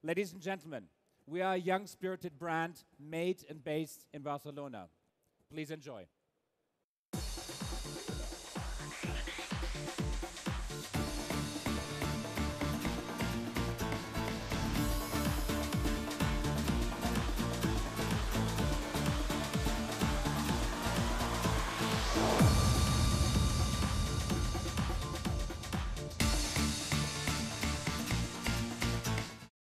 Ladies and gentlemen, we are a young, spirited brand made and based in Barcelona. Please enjoy.